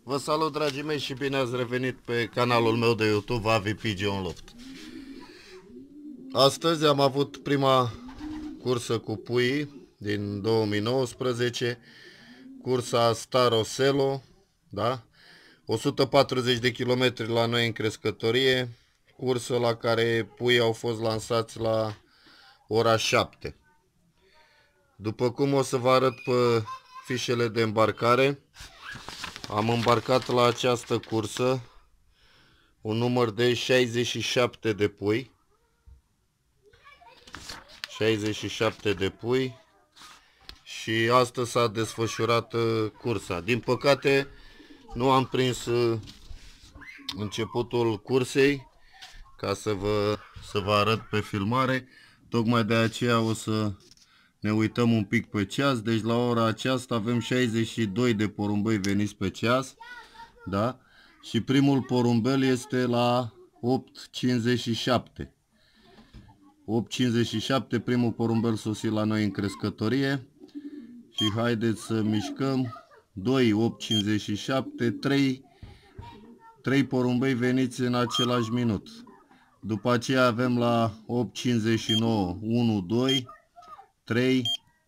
Vă salut, dragii mei, și bine ați revenit pe canalul meu de YouTube Avi Pigeon Loft. Astăzi am avut prima cursă cu puii din 2019, cursa Staro Selo, da? 140 de kilometri la noi în crescătorie, cursă la care puii au fost lansați la ora 7. După cum o să vă arăt pe fișele de îmbarcare, am îmbarcat la această cursă un număr de 67 de pui. 67 de pui și astăzi s-a desfășurat cursa. Din păcate nu am prins începutul cursei ca să vă arăt pe filmare. Tocmai de aceea o să ne uităm un pic pe ceas. Deci la ora aceasta avem 62 de porumbei veniți pe ceas, da? Și primul porumbel este la 8:57. 8:57, primul porumbel sosit la noi în crescătorie. Și haideți să mișcăm. 2, 8:57, 3 porumbei veniți în același minut. După aceea avem la 8:59, 1, 2, 3,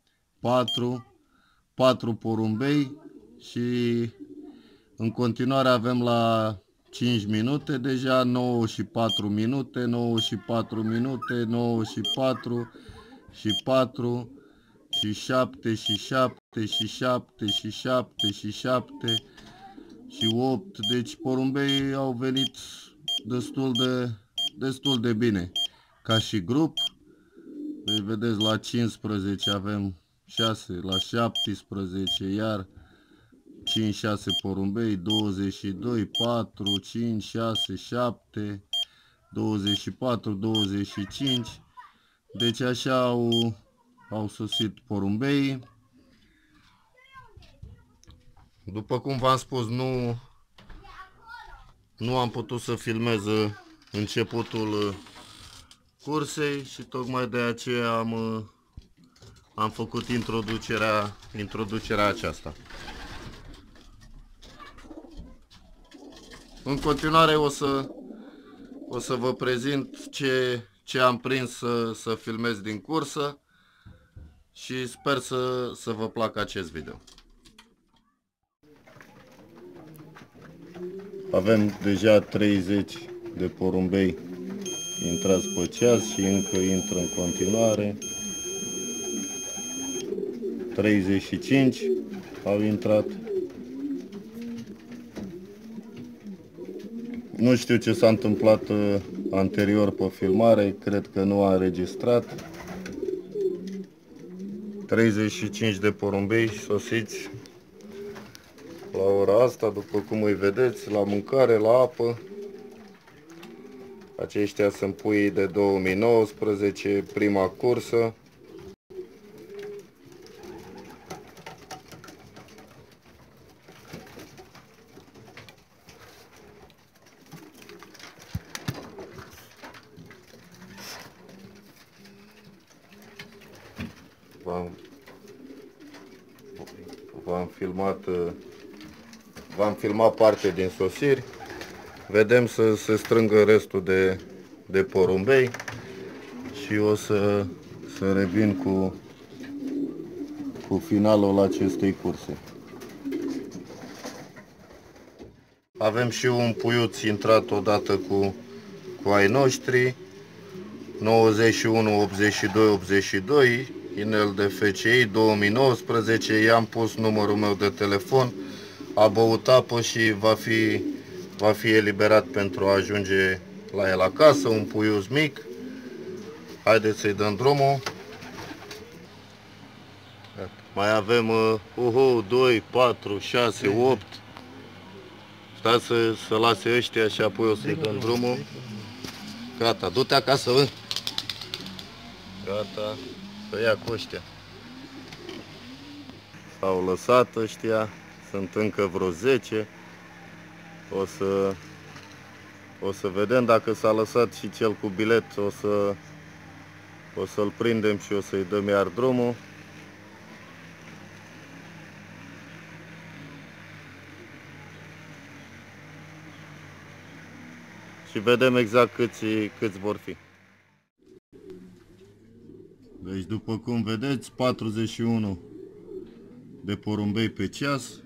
4 porumbei și în continuare avem la 5 minute, deja 9 și 4 minute, 9 și 4 minute, 9 și 4 și 4 și 7 și 7 și 7 și 7 și 7 și 8. Deci porumbei au venit destul de bine ca și grup. Deci vedeți, la 15 avem 6, la 17 iar 5-6 porumbei, 22, 4, 5, 6, 7, 24, 25. Deci așa au sosit porumbei. După cum v-am spus, nu am putut să filmez începutul cursei și tocmai de aceea am făcut introducerea aceasta. În continuare o să vă prezint ce am prins să filmez din cursă și sper să vă placă acest video. Avem deja 30 de porumbei intrați pe ceas și încă intră în continuare. 35 au intrat. Nu știu ce s-a întâmplat anterior pe filmare, cred că nu a înregistrat. 35 de porumbei sosiți la ora asta, după cum îi vedeți, la mâncare, la apă. Aceștia sunt puii de 2019, prima cursă. V-am filmat parte din sosiri. Vedem să se strângă restul de porumbei și o să revin cu finalul acestei curse. Avem și un puiuț intrat odată cu ai noștri, 91, 82, 82, inel de FCI 2019, i-am pus numărul meu de telefon, a băut apă și va fi eliberat pentru a ajunge la el acasă, un puiuț mic. Haideți să-i dăm drumul. Mai avem 2, 4, 6, 8. Stați să lase ăștia și apoi o să-i dăm drumul. Gata, du-te acasă, bă. Gata, să ia cu ăștia. S-au lăsat ăștia, sunt încă vreo 10. O să vedem dacă s-a lăsat și cel cu bilet, o să-l prindem și o să-i dăm iar drumul. și vedem exact câți vor fi. Deci după cum vedeți, 41 de porumbei pe ceas.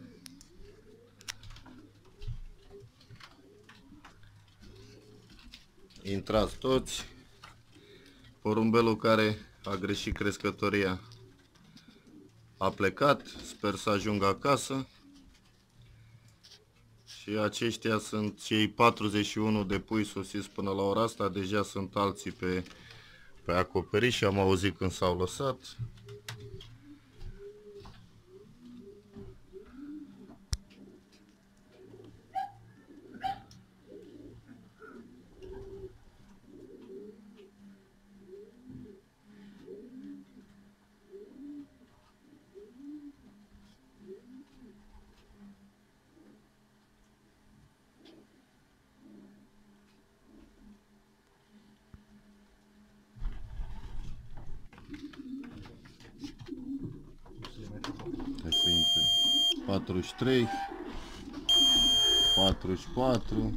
Intrați toți. Porumbelul care a greșit crescătoria a plecat, sper să ajungă acasă. Și aceștia sunt cei 41 de pui sosiți până la ora asta. Deja sunt alții pe acoperiș și am auzit când s-au lăsat. Hai să intre. 43, 44,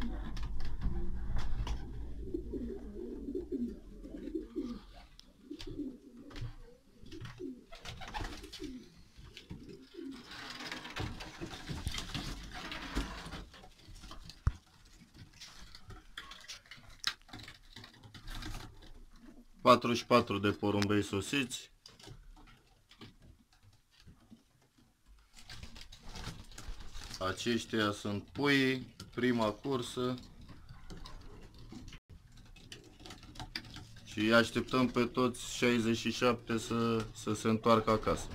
44 de porumbei sosiți. Aceștia sunt puii, prima cursă. Și îi așteptăm pe toți 67 să se întoarcă acasă.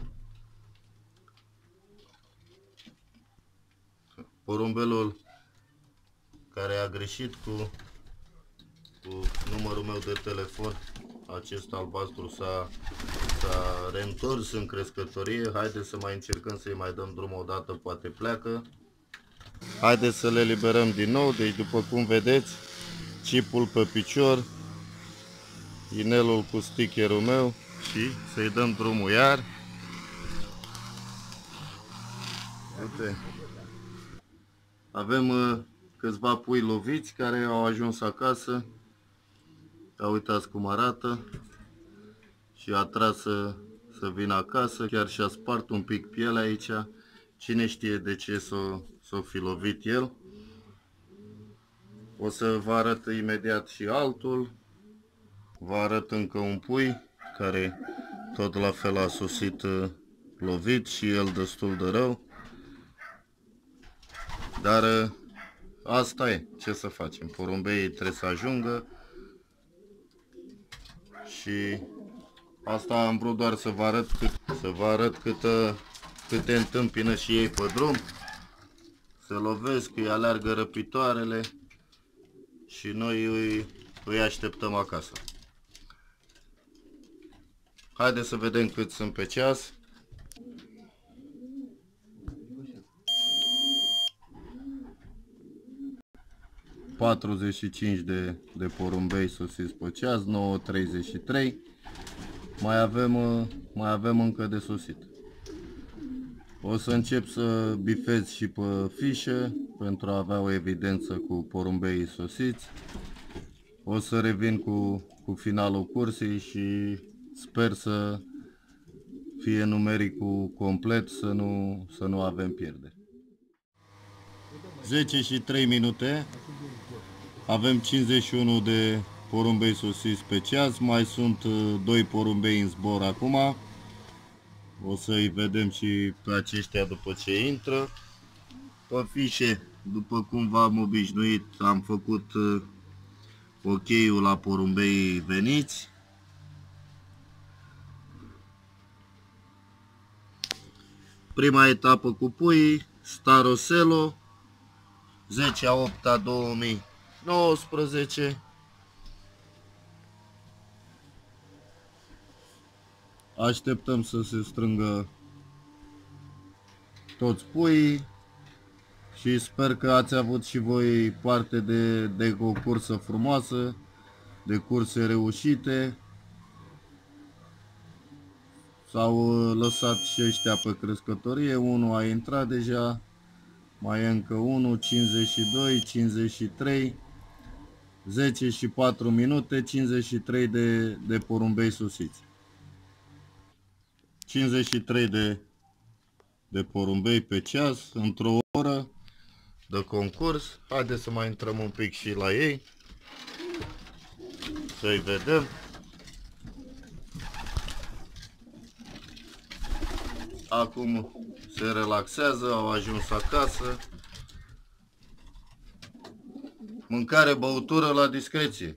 Porumbelul care a greșit cu numărul meu de telefon, acest albastru s-a reîntors în crescătorie. Haideți să mai încercăm să-i mai dăm drum o dată, poate pleacă. Haideți să le liberăm din nou. Deci după cum vedeți, chipul pe picior, inelul cu stickerul meu și să-i dăm drumul iar. Uite. Avem câțiva pui loviți care au ajuns acasă. Ia uitați cum arată. Și a tras să vină acasă. Chiar și-a spart un pic pielea aici. Cine știe de ce s-o fi lovit el. O să vă arăt imediat și altul. Vă arăt încă un pui care tot la fel a sosit lovit și el destul de rău. Dar asta e, ce să facem, porumbeii trebuie să ajungă și asta am vrut doar să vă arăt câte întâmpină și ei pe drum. Se lovesc, îi aleargă răpitoarele și noi îi așteptăm acasă. Haideți să vedem cât sunt pe ceas. ...45 de porumbei sosiți pe ceas, 9:33. Mai avem încă de sosit. O să încep să bifez și pe fișă pentru a avea o evidență cu porumbeii sosiți. O să revin cu finalul cursei și sper să fie numericul complet, să nu avem pierderi. 10 și 3 minute. Avem 51 de porumbei sosiți pe ceas. Mai sunt 2 porumbei în zbor acum. O să-i vedem și pe aceștia după ce intră. Pe fișe, după cum v-am obișnuit, am făcut ok-ul la porumbeii veniți. Prima etapă cu puii, Staroselo, 10/8/2019. Așteptăm să se strângă toți puii și sper că ați avut și voi parte de o cursă frumoasă, de curse reușite. S-au lăsat și ăștia pe crescătorie, unul a intrat deja, mai e încă unul, 52, 53. 10 și 4 minute, 53 de porumbei susiți. 53 de porumbei pe ceas, într-o oră de concurs. Haideți să mai intrăm un pic și la ei, să-i vedem. Acum se relaxează, au ajuns acasă. Mâncare, băutură la discreție.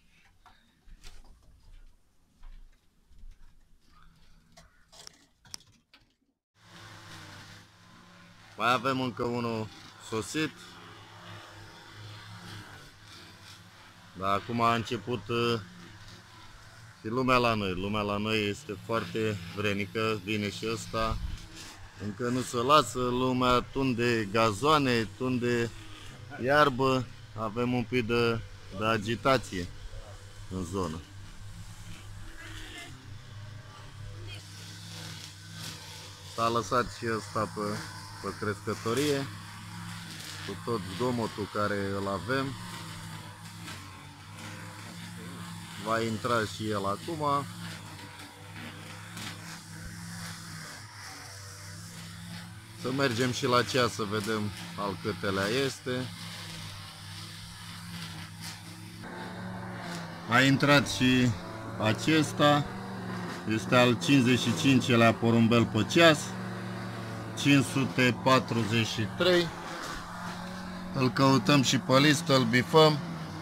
Mai avem încă unul sosit. Dar acum a început și lumea la noi. Lumea la noi este foarte vrenică, vine și ăsta. Încă nu se lasă, lumea tunde gazoane, tunde iarbă. Avem un pic de agitație în zonă. S-a lăsat și ăsta pe crescătorie, cu tot zgomotul care îl avem. Va intra și el acum. Să mergem și la ceas să vedem al câtelea este. A intrat și acesta. Este al 55-lea porumbel pe ceas. 543. Îl căutăm și pe listă, îl bifăm.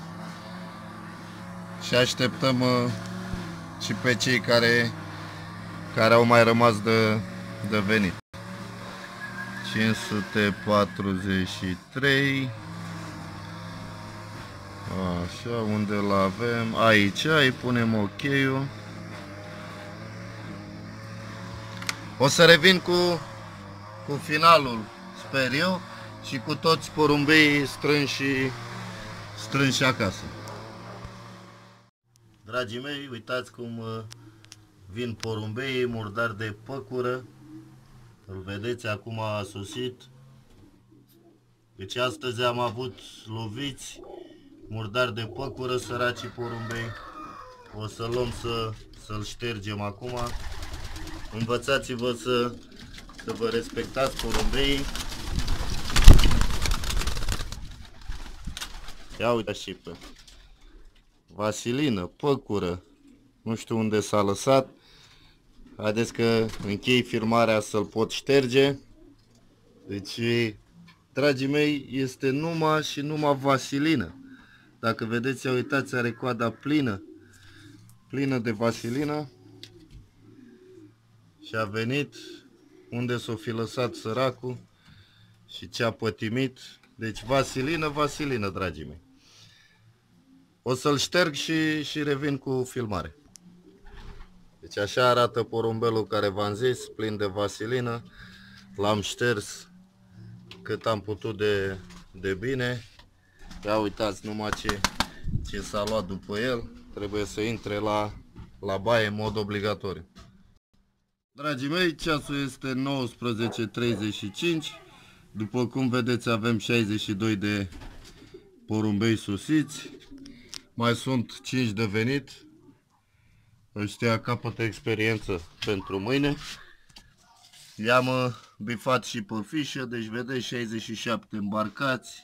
Și așteptăm și pe cei care au mai rămas de venit. 543. Așa, unde îl avem? Aici, îi punem OK-ul. O să revin cu finalul, sper eu, și cu toți porumbeii strânși acasă. Dragii mei, uitați cum vin porumbeii, murdari de păcură. Îl vedeți, acum a sosit. Deci astăzi am avut loviți, murdari de păcură, săracii porumbei. O să luăm să-l ștergem acum. Învățați-vă să vă respectați porumbeii. Ia uitați și pe vasilină, păcură. Nu știu unde s-a lăsat. Haideți că închei filmarea să-l pot șterge. Deci, dragii mei, este numai și numai vasilină. Dacă vedeți, uitați, are coada plină de vasilină. Și a venit unde s-o fi lăsat săracul și ce a pătimit. Deci vasilină, dragii mei. O să-l șterg și revin cu filmare. Deci așa arată porumbelul care v-am zis, plin de vasilină. L-am șters cât am putut de bine. Ia uitați numai ce s-a luat după el. Trebuie să intre la baie în mod obligatoriu. Dragii mei, ceasul este 19:35. După cum vedeți, avem 62 de porumbei susiți. Mai sunt 5 de venit. Ăștia capătă experiență pentru mâine. I-am bifat și pe fișă, deci vedeți 67 îmbarcați.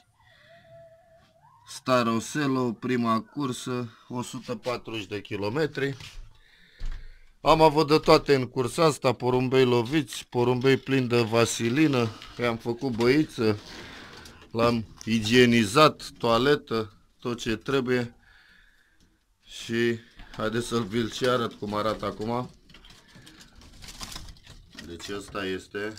Staroselo, prima cursă, 140 de kilometri. Am avut de toate în cursa asta, porumbei loviți, porumbei plini de vasilină, i-am făcut băiță, l-am igienizat, toaletă, tot ce trebuie. Și haideți să-l vi-l și arăt cum arată acum. Deci ăsta este.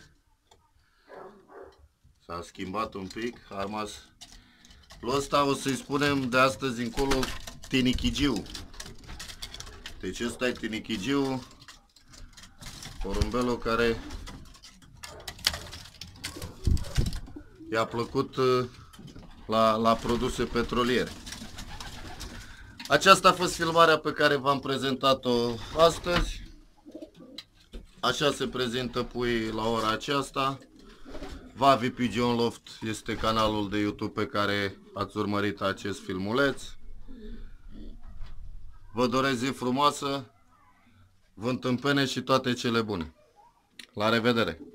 S-a schimbat un pic, a rămas. Lui ăsta o să-i spunem de astăzi încolo tinichigiu. Deci ăsta e tinichigiu, porumbelul care i-a plăcut la produse petroliere. Aceasta a fost filmarea pe care v-am prezentat-o astăzi. Așa se prezintă puii la ora aceasta. Vavi Pigeon Loft este canalul de YouTube pe care ați urmărit acest filmuleț. Vă doresc zi frumoasă, vânt în pene și toate cele bune. La revedere!